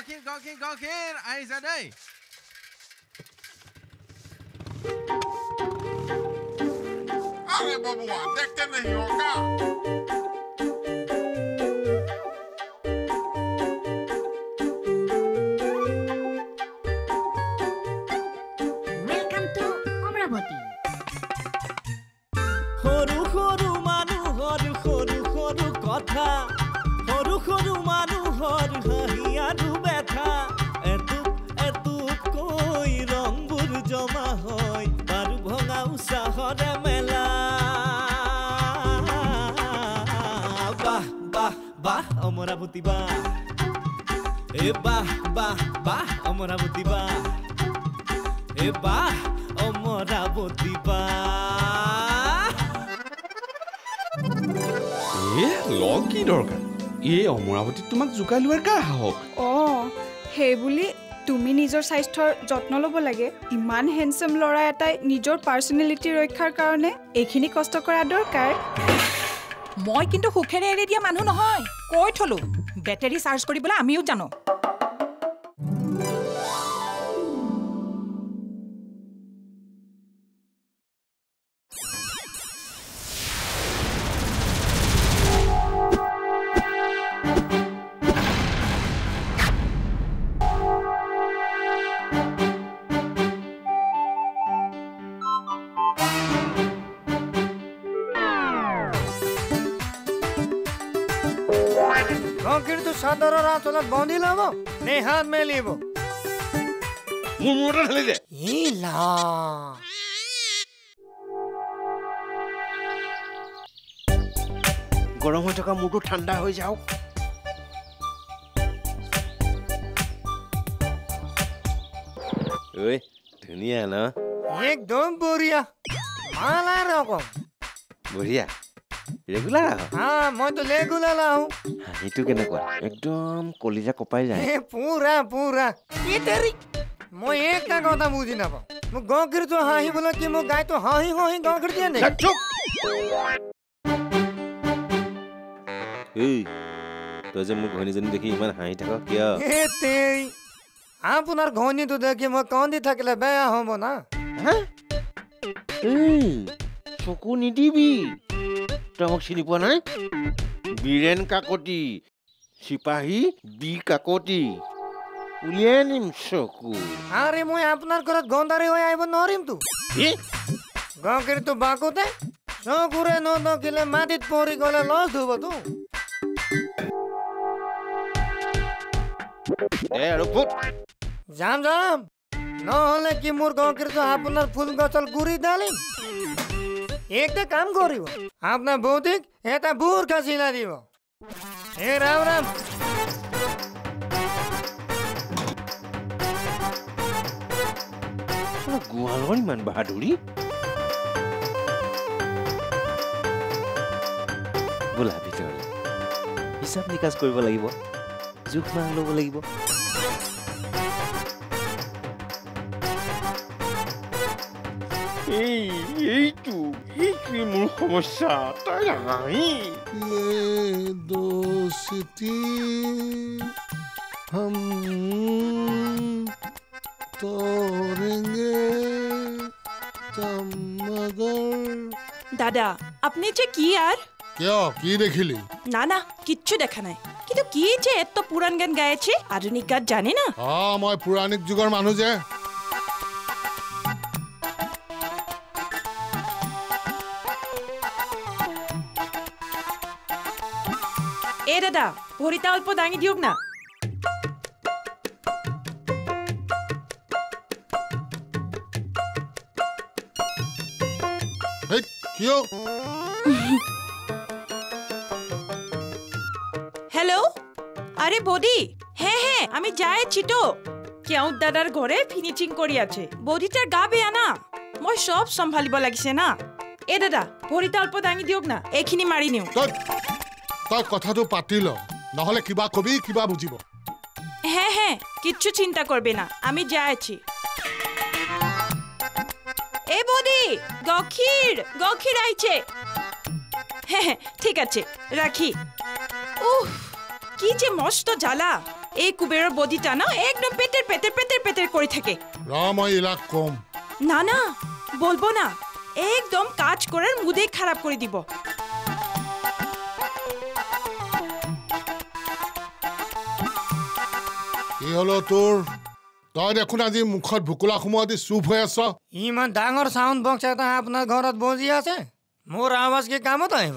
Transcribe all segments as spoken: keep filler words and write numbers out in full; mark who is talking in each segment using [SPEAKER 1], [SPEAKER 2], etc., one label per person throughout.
[SPEAKER 1] গাখীৰ গাখীৰ গাখীৰ আহিছে দেই
[SPEAKER 2] আরে বাবুয়া দেখতে নেই হোগা
[SPEAKER 3] ওয়েলকাম টু অমরাবতী
[SPEAKER 4] সৰু সৰু মানুহৰ সৰু সৰু কথা সৰু সৰু মানুহৰ হাঁহি আৰু ব্যথা এটুপ এটুপকৈ ৰংবোৰ জমা হয় বাৰু ভঙা উৎসাহৰে মেলা বাহ বাহ বাহ অমৰাৱতী বাহ এ বাহ বাহ বাহ অমৰাৱতী বাহ এ বাহ অমৰাৱতী বাহ
[SPEAKER 5] এ লগ কি দৰকাৰ এই অমৰাৱতীত তোমাক জোকাই লোৱাৰ কাৰ সাহস
[SPEAKER 6] অ সেই বুলি তুমি নিজৰ স্বাস্থ্যৰ যত্ন ল'ব লাগে ইমান হেণ্ডসাম ল'ৰা এটাই নিজৰ পাৰ্চনেলিটি ৰক্ষাৰ কাৰণে এইখিনি কষ্ট কৰা দৰকাৰ
[SPEAKER 7] মই কিন্তু সুখেৰে এৰি দিয়া মানুহ নহয় কৈ থলো বেটাৰী চাৰ্জ কৰিবলৈ আমিও জানো
[SPEAKER 4] গাখীৰ তো চাদৰৰ আঁচলত বান্ধি ল'ব নে হাত মেলিব
[SPEAKER 5] মোৰ মূৰত ঢালি দে
[SPEAKER 4] ইলা
[SPEAKER 1] গৰম হৈ থকা মূৰটো ঠাণ্ডা হৈ যাওক ঐ ধুনীয়া ন
[SPEAKER 4] একদম বঢ়িয়া মালা ৰকম
[SPEAKER 1] বঢ়িয়া ৰেগুলাৰ আহ
[SPEAKER 4] হা মই তো ৰেগুলাৰ আহো
[SPEAKER 1] হাঁহিটো কেনেকুৱা একদম কলিজা কপাই যায়
[SPEAKER 4] এ পুৰা পুৰা কি তেৰি মই একটা কথা বুজি নাপাওঁ মোক গাখীৰটো হাঁহিবলৈ কি মোক গাইটো হাঁহি হাঁহি গাখীৰ দিয়ে নে
[SPEAKER 1] এই তই যে মোৰ ঘৈণীজনী দেখি ইমান হাঁহি থাক কিয়
[SPEAKER 4] এ তেৰি আপোনাৰ ঘৈণীটো দেখি মই কান্দি থাকিলে বেয়া হ'ব না
[SPEAKER 1] চকু নিদিবি তই মোক চিনি পোৱা নাই বীৰেণ কাকতি চিপাহী বি কাকতি উলিয়াই নিম চকু
[SPEAKER 4] আৰে মই আপোনাৰ ঘৰত গন্ধাৰী হৈ আহিব নোৱাৰিমতো গাখীৰটো বাকোতে চকুৰে নদকিলে মাটিত পৰি গ'লে লছ হ'বতো যাম যাম নহ'লে কি মোৰ গাখীৰটো আপোনাৰ ফুল গছৰ গুৰি ঢালিম একটা কাম কৰিব আপোনাৰ বৌদিক এটা বুৰ্খা চিলাই দিব এ ৰাম ৰাম
[SPEAKER 1] গোৱালৰ ইমান বাহাদুৰি বোলা ভিতৰলৈ হিচাপ নিকাচ কৰিব লাগিব জোখ মাখ ল'ব লাগিব এই এইটো এইটোৱে মোৰ সমস্যা তই নাহি
[SPEAKER 2] दोस्ती हम तोड़ेंगे तब मगर
[SPEAKER 7] দাদা আপনি যে কি আর
[SPEAKER 2] क्या की देखिली
[SPEAKER 7] না না কিচ্ছু দেখা নাই কিন্তু কি যে এত পুরান গান গাইছে আধুনিক গান জানে না
[SPEAKER 2] हाँ मैं पुरानिक जुगर मानु जे
[SPEAKER 7] এ দাদা ভৰিটা অল্প দাঙি দিয়ক না
[SPEAKER 2] क्यों
[SPEAKER 7] हेलो अरे बौদি হ্যাঁ হ্যাঁ আমি যাইছি তো কেউ দাদার ঘরে ফিনিশিং কৰি আছে বৌদিটাৰ গা বেয়া না মই সব সম্ভালিব লাগিছে না এ দাদা ভৰিটা অল্প দাঙি দিয়ক না এইখিনি মাৰি নিও
[SPEAKER 2] তই কথাটো পাতি ল নহলে কিবা কবি কিবা বুজিব
[SPEAKER 7] হ্যাঁ হ্যাঁ কিচ্ছু চিন্তা করবে না আমি যাইছি এ বৌদি গাখীর গাখীর আইছে হ্যাঁ হ্যাঁ ঠিক আছে রাখি উফ কি যে মস্ত জ্বালা এই কুবেৰৰ বডিটা না একদম পেটেৰ পেটেৰ পেটেৰ পেটেৰ কৰি থাকে
[SPEAKER 2] ৰ মই ইলাক কম
[SPEAKER 7] না না বলবো না একদম কাজ করার মুডে খারাপ করে দিব
[SPEAKER 2] কি হলো তোর তই দেখোন আজি মুখত ভুকুলা সোমোৱা দি চুপ হৈ আছ
[SPEAKER 4] ইমান ডাঙৰ সাউন্ড বক্স এটা আপোনাৰ ঘৰত বজি আছে মোৰ আৱাজ কি কামত আহিব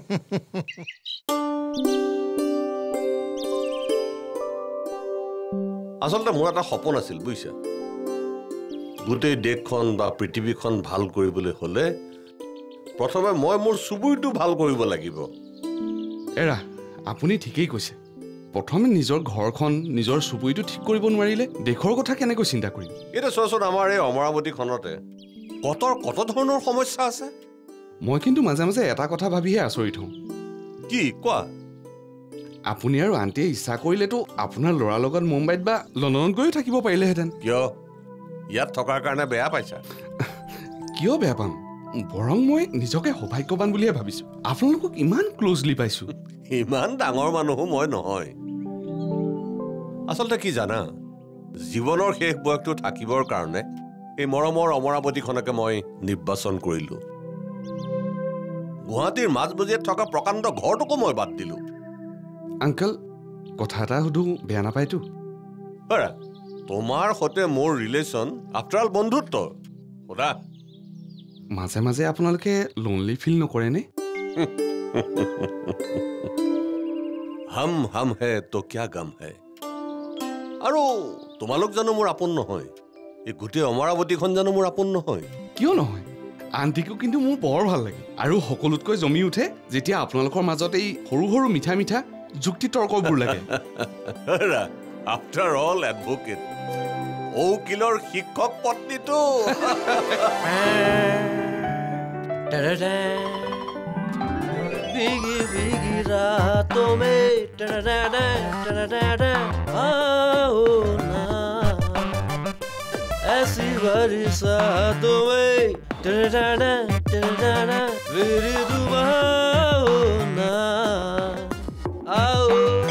[SPEAKER 3] আসলতে মোৰ এটা সপোন আছিল বুইছা গোটেই দেশখন বা পৃথিৱীখন ভাল কৰিবলৈ হলে প্ৰথমে মই মোৰ চুবুৰীটো ভাল কৰিব লাগিব
[SPEAKER 5] এৰা আপুনি ঠিকেই কৈছে প্ৰথমে নিজৰ ঘৰখন নিজৰ চুবুৰীটো ঠিক কৰিব নোৱাৰিলে দেশৰ কথা কেনেকৈ চিন্তা কৰিম
[SPEAKER 3] এটা চোৱাচোন আমাৰ এই অমৰাৱতীখনতে কত কত ধৰণৰ সমস্যা আছে
[SPEAKER 5] মই কিন্তু মাজে মাজে এটা কথা ভাবিহে আচৰিত হওঁ
[SPEAKER 3] কি কোৱা
[SPEAKER 5] আপুনি আৰু আন্টিয়ে ইচ্ছা কৰিলেতো আপোনাৰ ল'ৰাৰ লগত মুম্বাইত বা লণ্ডনত গৈও থাকিব পাৰিলেহেঁতেন
[SPEAKER 3] কিয় ইয়াত থকাৰ কাৰণে বেয়া পাইছা
[SPEAKER 5] কিয় বেয়া পাম বৰং মই নিজকে সৌভাগ্যৱান বুলিহে ভাবিছো আপোনালোকক ইমান ক্লোজলি পাইছো
[SPEAKER 3] ইমান ডাঙৰ মানুহ মই নহয় আসলতে কি জানা জীৱনৰ শেষ বয়সটো থাকিবৰ কাৰণে এই মৰমৰ অমৰাৱতীখনকে মই নিৰ্বাচন কৰিলো গুৱাহাটীৰ মাজমজিয়াত থকা প্ৰকাণ্ড ঘৰটোকো মই বাদ দিলো
[SPEAKER 5] আংকল কথা এটা সুধো বেয়া নাপায়তো
[SPEAKER 3] হৰা তোমাৰ সৈতে মোৰ ৰিলেশ্যন আফটাৰ অল বন্ধুত্ব সুধা
[SPEAKER 5] মাজে মাজে আপোনালোকে লোনলি ফিল নকৰেনে
[SPEAKER 3] হম হম হে তো কিয়া গম হে আৰু তোমালোক জানো মোৰ আপোন নহয় এই গোটেই অমৰাৱতীখন জানো মোৰ আপোন নহয়
[SPEAKER 5] কিয় নহয় আন্টিকো কিন্তু মোৰ বৰ ভাল লাগে আৰু সকলোতকৈ জমি উঠে যেতিয়া আপোনালোকৰ মাজত এই সৰু সৰু মিঠা মিঠা যুক্তি তৰ্কবোৰ লাগে
[SPEAKER 3] আফটাৰ অল এডভোকেট উকিলৰ শিক্ষক পত্নীটো
[SPEAKER 8] भीगी भीगी रातों में आओ ना ऐसी बरसातों में मेरी तुम आओ ना आओ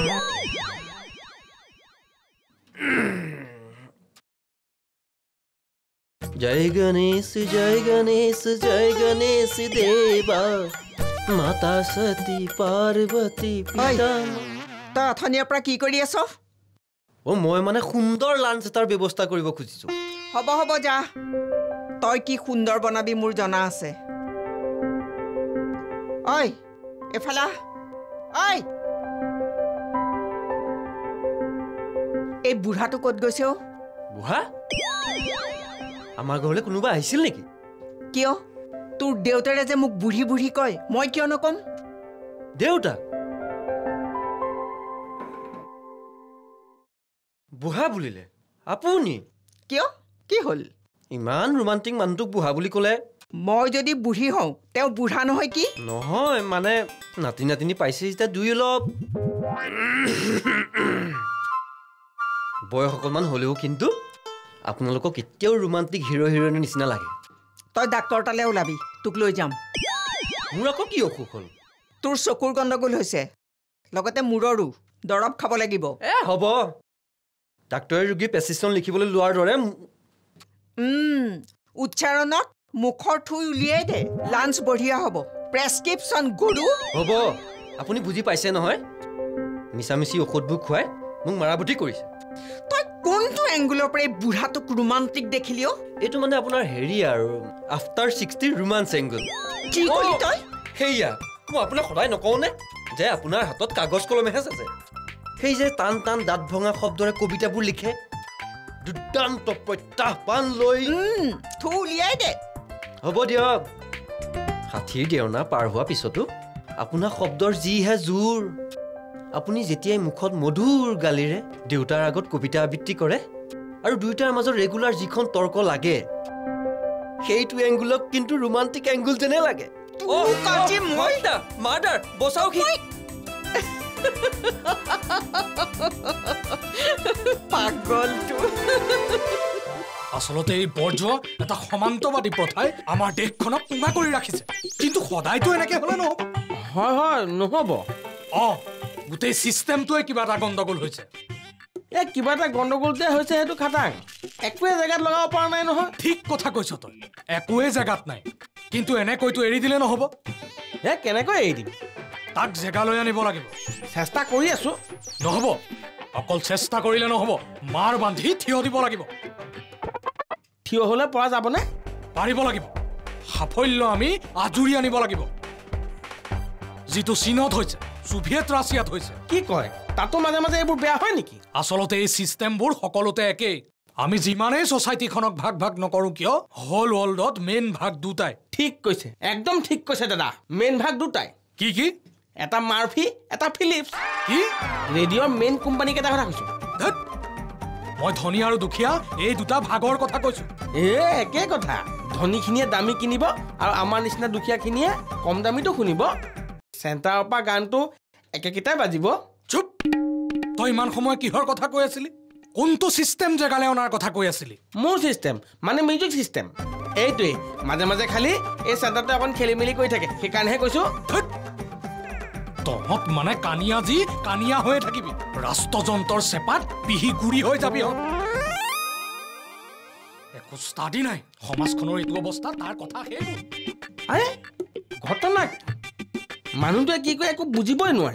[SPEAKER 8] जय गणेश जय गणेश जय गणेश देवा माता सती पार्वती पिता
[SPEAKER 9] তই অথনিয়াৰ পৰা কি কৰি আছ
[SPEAKER 8] ও মই মানে সুন্দৰ লাঞ্চ এটাৰ ব্যৱস্থা কৰিব খুজিছো
[SPEAKER 9] হ'ব হ'ব যা তই কি সুন্দৰ বনাবি মোৰ জনা আছে ঐ এফালা ঐ এই বুঢ়াটো ক'ত গৈছে অ
[SPEAKER 8] বুঢ়া আমাৰ ঘৰলৈ কোনোবা আহিছিল নেকি
[SPEAKER 9] কিয় তোৰ দেউতাৰে যে মোক বুঢ়ী বুঢ়ী কয় মই কিয় নকম
[SPEAKER 8] দেউতা বুঢ়া বুলিলে আপুনি
[SPEAKER 9] কিয় কি হ'ল
[SPEAKER 8] ইমান ৰোমান্টিক মানুহটোক বুঢ়া বুলি ক'লে
[SPEAKER 9] মই যদি বুঢ়ী হওঁ তেওঁ বুঢ়া নহয় কি
[SPEAKER 8] নহয় মানে নাতি নাতিনি পাইছে যেতিয়া দুই অলপ বয়স অকণমান হ'লেও কিন্তু আপোনালোকক কেতিয়াও ৰোমান্টিক হিৰো হিৰোইনৰ নিচিনা লাগে
[SPEAKER 9] তই ডাক্তৰ তালে ওলাবি তোক লৈ যাম
[SPEAKER 8] মোৰ আকৌ কি অসুখ হ'ল
[SPEAKER 9] তোৰ চকুৰ গণ্ডগোল হৈছে লগতে মূৰৰো দৰৱ খাব লাগিব
[SPEAKER 8] এ হ'ব ডাক্তৰে ৰোগী প্ৰেছক্ৰিপশ্যন লিখিবলৈ লোৱাৰ দৰে
[SPEAKER 9] উচ্চাৰণত মুখৰ থুই উলিয়াই দে লাঞ্চ বঢ়িয়া হ'ব প্ৰেছক্ৰিপশ্যন গৰু
[SPEAKER 8] হ'ব আপুনি বুজি পাইছে নহয় মিছামিছি ঔষধবোৰ খুৱাই মোক মাৰাবতি কৰিছে
[SPEAKER 9] তই কোনটো এংগুলৰ পৰা এই বুঢ়াটোক ৰোমান্টিক দেখিলি অ
[SPEAKER 8] এইটো মানে আপোনাৰ হেৰি আৰু আফটাৰ ছিক্সটি ৰোমান্স এংগুল
[SPEAKER 9] কি কলি তই
[SPEAKER 8] সেয়া মই আপোনাক সদায় নকওঁনে যে আপোনাৰ হাতত কাগজ কলমেহে আছে সেই যে টান টান দাঁত ভঙা শব্দৰে কবিতাবোৰ লিখে দুৰ্দান্ত প্ৰত্যাহ্বান লৈ
[SPEAKER 9] থু উলিয়াই দে
[SPEAKER 8] হ'ব দিয়ক ষাঠিৰ দেওনা পাৰ হোৱাৰ পিছতো আপোনাৰ শব্দৰ যিহে জোৰ আপুনি যেতিয়াই মুখত মধুৰ গালিৰে দেউতাৰ আগত কবিতা আবৃত্তি কৰে আৰু দুয়োটাৰ মাজত ৰেগুলাৰ যিখন তৰ্ক লাগে সেইটো এংগুলক কিন্তু ৰোমান্টিক এংগুল যেনে লাগে মাৰ্ডাৰ বচাও কি
[SPEAKER 9] পাগলটো
[SPEAKER 10] আচলতে এই বৰ্জোৱা এটা সমান্তবাদী প্ৰথাই আমাৰ দেশখনক পুঙা কৰি ৰাখিছে কিন্তু সদায়তো এনেকে হ'লে নহ'ব
[SPEAKER 8] হয় হয় নহ'ব
[SPEAKER 10] অ গোটেই চিষ্টেমটোৱে কিবা এটা গণ্ডগোল হৈছে
[SPEAKER 11] এ কিবা এটা গণ্ডগোলতে হৈছে সেইটো খাটাং একোৱে জেগাত লগাব পৰা নাই নহয়
[SPEAKER 10] ঠিক কথা কৈছ তই একোৱে জেগাত নাই কিন্তু এনে কৈতো এৰি দিলে নহব
[SPEAKER 11] হে কেনেকৈ এৰি দিম
[SPEAKER 10] তাক জেগালৈ আনিব লাগিব
[SPEAKER 11] চেষ্টা কৰি আছো
[SPEAKER 10] নহব অকল চেষ্টা কৰিলে নহব মাৰ বান্ধি থিয় দিব লাগিব
[SPEAKER 11] থিয় হলে পৰা যাবনে
[SPEAKER 10] পাৰিব লাগিব সাফল্য আমি আজুৰি আনিব লাগিব যিটো চীনত হৈছে সোভিয়েট ৰাছিয়াত হৈছে
[SPEAKER 11] কি কয় তাতো মাজে মাজে এইবোৰ বেয়া হয় নেকি
[SPEAKER 10] আচলতে এই চিষ্টেমবোৰ সকলোতে একেই আমি যিমানেই ছ'চাইটিখনক ভাগ ভাগ নকৰো কিয় হোল ৱৰ্ল্ডত মেইন ভাগ দুটাই
[SPEAKER 11] ঠিক কৈছে একদম ঠিক কৈছে দাদা মেইন ভাগ দুটাই
[SPEAKER 10] কি কি
[SPEAKER 11] এটা মাৰ্ফি এটা ফিলিপছ
[SPEAKER 10] কি
[SPEAKER 11] ৰেডিঅ'ৰ মেইন কোম্পানী কেইটা কথা কৈছো
[SPEAKER 10] মই ধনী আৰু দুখীয়া এই দুটা ভাগৰ কথা কৈছো
[SPEAKER 11] এ একে কথা ধনীখিনিয়ে দামী কিনিব আৰু আমাৰ নিচিনা দুখীয়াখিনিয়ে কম দামীটো শুনিব চেণ্টাৰৰ পৰা গানটো একেকেইটাই বাজিব
[SPEAKER 10] চুপ তই ইমান সময় কিহৰ কথা কৈ আছিলি কোনটো চিষ্টেম জেগালে অনাৰ কথা কৈ আছিলি
[SPEAKER 11] মোৰ চিষ্টেম মানে মিউজিক চিষ্টেম এইটোৱে মাজে মাজে খালি এই চেণ্টাৰটো অকণ খেলি মেলি কৰি থাকে সেইকাৰণেহে কৈছো
[SPEAKER 10] তহঁত মানে কানিয়া যি কানিয়া হৈয়ে থাকিবি ৰাষ্ট্ৰযন্ত্ৰৰ চেপাত পিহি গুৰি হৈ যাবি একো ষ্টাডি নাই সমাজখনৰ এইটো অৱস্থা তাৰ কথা সেইবোৰ
[SPEAKER 11] আৰে ঘটনা মানুহটোৱে কি কয় একো বুজিবই নোৱাৰে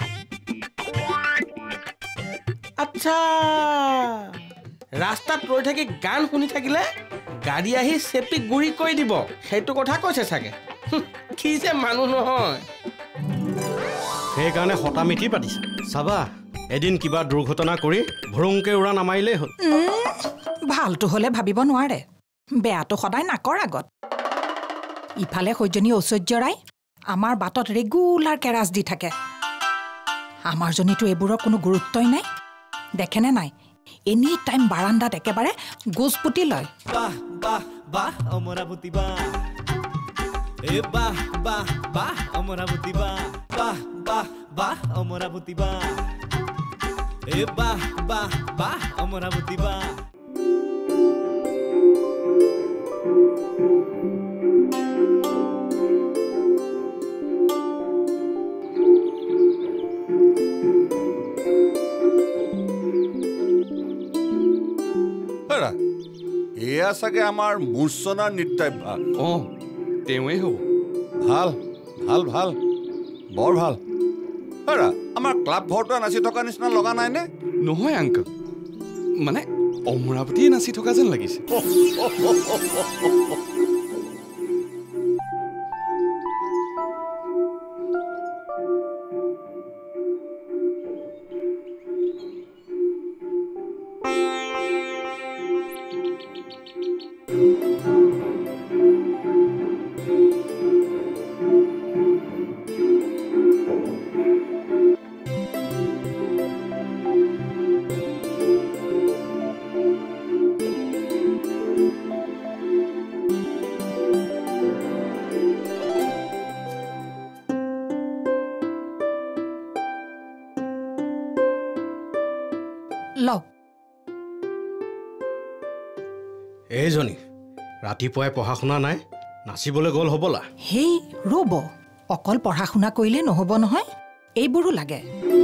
[SPEAKER 11] আচ্ছা ৰাস্তাত ৰৈ থাকি গান শুনি থাকিলে গাড়ী আহি চেপি গুৰি কৰি দিব সেইটো কথা কৈছে চাগে কি যে মানুহ নহয়
[SPEAKER 12] সেইকাৰণে হতা মিঠি পাতিছে চাবা এদিন কিবা দুৰ্ঘটনা কৰি ভৰুংকে উৰা নামাৰিলেই হ'ল
[SPEAKER 9] ভালটো হ'লে ভাবিব নোৱাৰে বেয়াটো সদায় নাকৰ আগত ইফালে সৈজনী ঐশ্বৰ্য ৰায় আমাৰ বাটত ৰেগুলাৰ কেৰাজ দি থাকে আমাৰ জনীটো এইবোৰৰ কোনো গুৰুত্বই নাই দেখেনে নাই এনি টাইম বাৰান্দাত একেবাৰে গোজ পুতি লয়
[SPEAKER 1] বাহ বাহ বাহ অমৰাৱতী বাহ এ বাহ বাহ বাহ অমৰাৱতী বাহ বাহ বাহ বাহ অমৰাৱতী বাহ এ বাহ বাহ বাহ অমৰাৱতী বাহ
[SPEAKER 3] এয়া চাগে আমাৰ মূৰ্ছনাৰ নৃত্যাভ্যাস
[SPEAKER 5] অ তেওঁৱেই হ'ব
[SPEAKER 3] ভাল ভাল ভাল বৰ ভাল হেৰা আমাৰ ক্লাব ঘৰটোৱে নাচি থকা নিচিনা লগা নাইনে
[SPEAKER 5] নহয় আংকল মানে অমৰাৱতীয়ে নাচি থকা যেন লাগিছে
[SPEAKER 9] লওক
[SPEAKER 12] এইজনী ৰাতিপুৱাই পঢ়া শুনা নাই নাচিবলৈ গ'ল হ'বলা
[SPEAKER 9] হেই ৰ'ব অকল পঢ়া শুনা কৰিলে নহ'ব নহয় এইবোৰো লাগে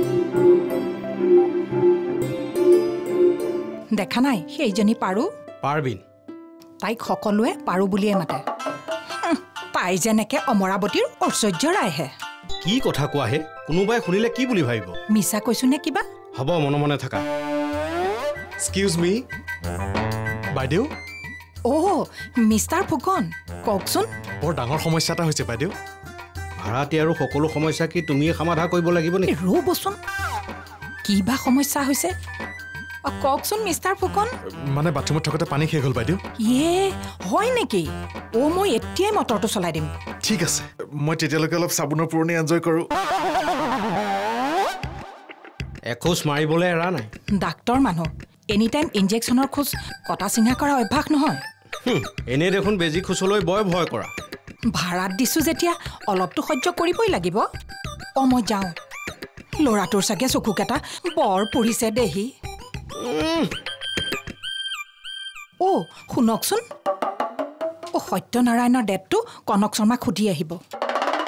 [SPEAKER 9] দেখা নাই সেইজনী পাৰো
[SPEAKER 12] পাৰবিন
[SPEAKER 9] তাইক সকলোৱে পাৰো বুলিয়ে মাতে তাই যেনেকে অমৰাৱতীৰ ঐশ্বৰ্য ৰায়হে
[SPEAKER 12] কি কথা কোৱাহে কোনোবাই শুনিলে কি বুলি ভাবিব
[SPEAKER 9] মিছা কৈছো নে কিবা
[SPEAKER 12] হ'ব মনে মনে থাকা
[SPEAKER 13] এক্সকিউজ মি বাইদেউ
[SPEAKER 9] অ' মিষ্টাৰ ফুকন কওকচোন
[SPEAKER 13] বৰ ডাঙৰ সমস্যা এটা হৈছে বাইদেউ
[SPEAKER 12] ভাড়াটি আৰু সকলো সমস্যা কি তুমিয়ে সমাধান কৰিব লাগিব নেকি
[SPEAKER 9] ৰ'বচোন কি বা সমস্যা হৈছে কওকচোন মিষ্টাৰ ফুকন
[SPEAKER 13] মানে বাথৰুমত থাকোঁতে পানী শেষ হ'ল বাইদেউ
[SPEAKER 9] ইয়ে হয় নেকি অ' মই এতিয়াই মটৰটো চলাই দিম
[SPEAKER 13] ঠিক আছে মই তেতিয়ালৈকে অলপ চাবোনৰ পুৰণি এনজয় কৰোঁ
[SPEAKER 12] এখোজ মাৰিবলৈ এৰা নাই
[SPEAKER 9] ডাক্তৰ মানুহ এনি টাইম ইনজেকশ্যনৰ খোজ কটা চিঙা কৰা অভ্যাস নহয়
[SPEAKER 12] এনেই দেখোন বেজী খোজলৈ বৰ ভয় কৰা
[SPEAKER 9] ভাড়াত দিছোঁ যেতিয়া অলপতো সহ্য কৰিবই লাগিব অ' মই যাওঁ ল'ৰাটোৰ চাগে চকুকেইটা বৰ পৰিছে দেহি অ' শুনকচোন অ' সত্যনাৰায়ণৰ ডেটটো কনক শৰ্মাক সুধি আহিব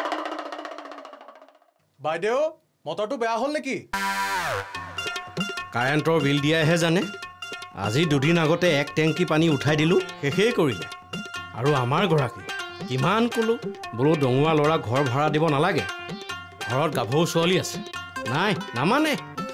[SPEAKER 13] বাইদেউ মটৰটো বেয়া হ'ল নেকি
[SPEAKER 12] কাৰেণ্টৰ বিল দিয়াইহে জানে আজি দুদিন আগতে এক টেংকি পানী উঠাই দিলোঁ শেষেই কৰিলে আৰু আমাৰ গৰাকী কিমান ক'লোঁ বোলো ডঙুৱা ল'ৰা ঘৰ ভাড়া দিব নালাগে ঘৰত গাভৰু ছোৱালী আছে নাই নামানে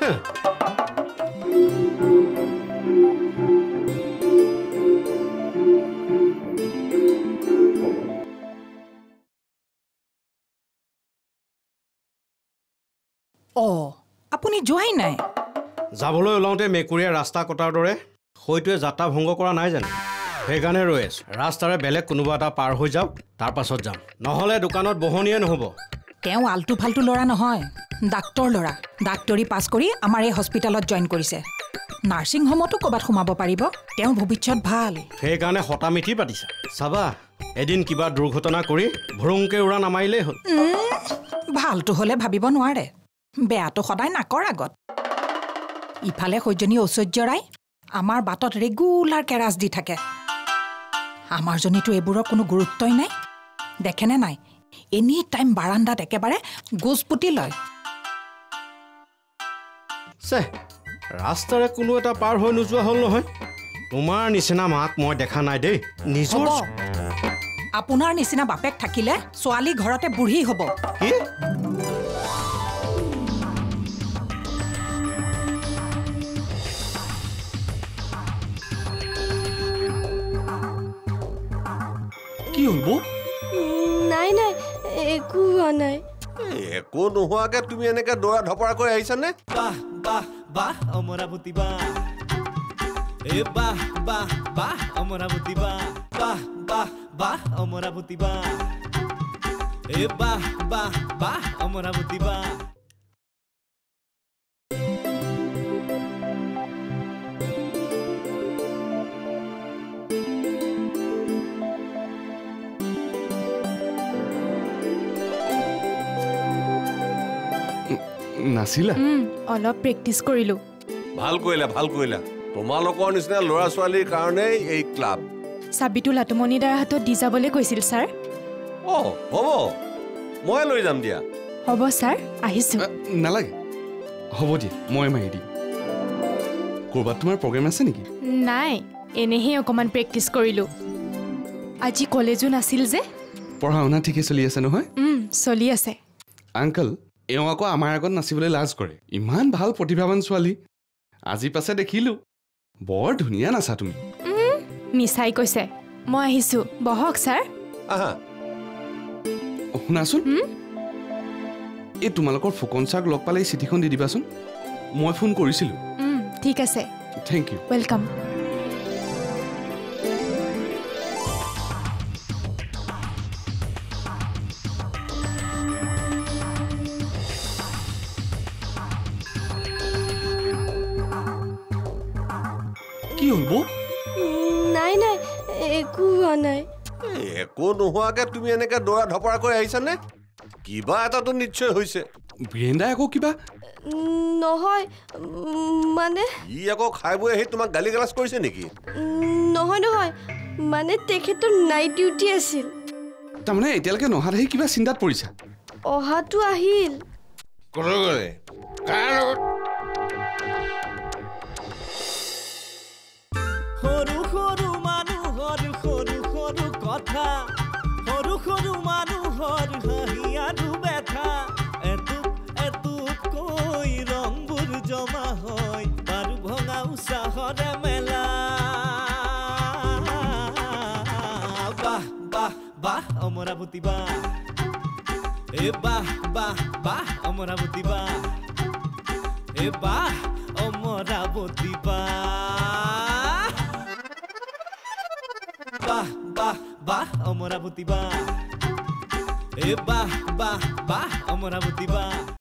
[SPEAKER 9] অঁ আপুনি যোৱাই নাই
[SPEAKER 12] যাবলৈ ওলাওঁতে মেকুৰীয়ে ৰাস্তা কটাৰ দৰে সৈটোৱে যাত্ৰা ভংগ কৰা নাই জানো সেইকাৰণে ৰৈ আছোঁ ৰাস্তাৰে বেলেগ কোনোবা এটা পাৰ হৈ যাওক তাৰ পাছত যাম নহ'লে দোকানত বহনীয়ে নহ'ব
[SPEAKER 9] তেওঁ আল্টু ফাল্টু ল'ৰা নহয় ডাক্তৰ ল'ৰা ডাক্তৰী পাছ কৰি আমাৰ এই হস্পিটেলত জইন কৰিছে নাৰ্ছিং হোমতো ক'ৰবাত সোমাব পাৰিব তেওঁ ভৱিষ্যত ভাল
[SPEAKER 12] সেইকাৰণে হতা মিঠি পাতিছে চাবা এদিন কিবা দুৰ্ঘটনা কৰি ভৰুংকে উৰা নামাৰিলেই হ'ল
[SPEAKER 9] ভালটো হ'লে ভাবিব নোৱাৰে বেয়াটো সদায় নাকৰ আগত ইফালে সৈজনী ঐশ্বৰ্য ৰায় আমাৰ বাটত ৰেগুলাৰ কেৰাছ দি থাকে আমাৰ জনীতো এইবোৰৰ কোনো গুৰুত্বই নাই দেখেনে নাই এনি টাইম বাৰান্দাত একেবাৰে গোজ পুতি লয়
[SPEAKER 12] চে ৰাস্তাৰে কোনো এটা পাৰ হৈ নোযোৱা হ'ল নহয় তোমাৰ নিচিনা মাক মই দেখা নাই দেই নিজৰ
[SPEAKER 9] আপোনাৰ নিচিনা বাপেক থাকিলে ছোৱালী ঘৰতে বুঢ়ী হ'ব
[SPEAKER 12] কি
[SPEAKER 5] কি হ'ল বৌ
[SPEAKER 14] নাই নাই একো হোৱা নাই
[SPEAKER 3] একো নোহোৱাকে তুমি এনেকে দৌৰা ধপৰা কৰি আহিছানে
[SPEAKER 1] বাহ বাহ বাহ অমৰাৱতী বাহ এ বাহ বাহ বাহ অমৰাৱতী বাহ বাহ বাহ বাহ অমৰাৱতী বাহ এ বাহ বাহ বাহ অমৰাৱতী বাহ
[SPEAKER 5] নাছিলা
[SPEAKER 6] অলপ প্ৰেক্টিচ কৰিলোঁ
[SPEAKER 3] ভাল কৰিলা ভাল কৰিলা তোমালোকৰ নিচিনা ল'ৰা ছোৱালীৰ কাৰণেই এই ক্লাব
[SPEAKER 6] চাবিটো লাটুমণি দাৰ হাতত দি যাবলৈ কৈছিল ছাৰ
[SPEAKER 3] অঁ হ'ব মই লৈ যাম দিয়া
[SPEAKER 6] হ'ব ছাৰ আহিছোঁ
[SPEAKER 5] নালাগে হ'ব দিয়া মই মাৰি দিম ক'ৰবাত তোমাৰ প্ৰগ্ৰেম আছে নেকি
[SPEAKER 6] নাই এনেহে অকণমান প্ৰেক্টিচ কৰিলোঁ আজি কলেজো নাছিল যে
[SPEAKER 5] পঢ়া শুনা ঠিকে চলি আছে নহয়
[SPEAKER 6] চলি আছে
[SPEAKER 5] আংকল এওঁ আকৌ আমাৰ আগত নাচিবলৈ লাজ কৰে ইমান ভাল প্ৰতিভাৱান ছোৱালী আজি পাছে দেখিলোঁ বৰ ধুনীয়া নাচা তুমি
[SPEAKER 6] মিছাই কৈছে মই আহিছোঁ বহক ছাৰ
[SPEAKER 5] শুনাচোন এই তোমালোকৰ ফুকন ছাৰক লগ পালে এই চিঠিখন দি দিবাচোন মই ফোন কৰিছিলোঁ
[SPEAKER 6] ঠিক আছে
[SPEAKER 5] থেংক ইউ
[SPEAKER 6] ৱেলকাম
[SPEAKER 5] কি হ'ল বৌ
[SPEAKER 14] নাই নাই একো হোৱা নাই
[SPEAKER 3] একো নোহোৱাকে তুমি এনেকে দৌৰা ধপৰা কৰি আহিছানে কিবা এটাতো নিশ্চয় হৈছে
[SPEAKER 5] বীৰেন্দাই আকৌ কিবা
[SPEAKER 14] নহয় মানে
[SPEAKER 3] ই আকৌ খাই বৈ আহি তোমাক গালি গালাজ কৰিছে নেকি
[SPEAKER 14] নহয় নহয় মানে তেখেতৰ নাইট ডিউটি আছিল
[SPEAKER 5] তাৰমানে এতিয়ালৈকে নহাত আহি কিবা চিন্তাত পৰিছা
[SPEAKER 14] অহাটো আহিল
[SPEAKER 3] ক'লৈ গ'লে কাৰ লগত
[SPEAKER 1] সৰু সৰু মানুহৰ সৰু সৰু কথা সৰু সৰু মানুহৰ হাঁহি আৰু বেথা এটুপ এটুপ কৈ ৰংবোৰ জমা হয় বাৰু ভঙা উৎসাহৰে মেলা বাহ বাহ বাহ অমৰাৱতী বাহ এ বাহ বাহ বাহ অমৰাৱতী বাহ এ বাহ অমৰাৱতী বাহ বাহ বাহ বাহ অমৰাৱতী বাহ এ বাহ বাহ বাহ অমৰাৱতী বাহ